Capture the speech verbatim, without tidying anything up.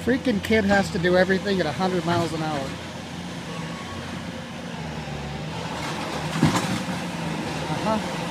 Freaking kid has to do everything at a hundred miles an hour. Uh-huh.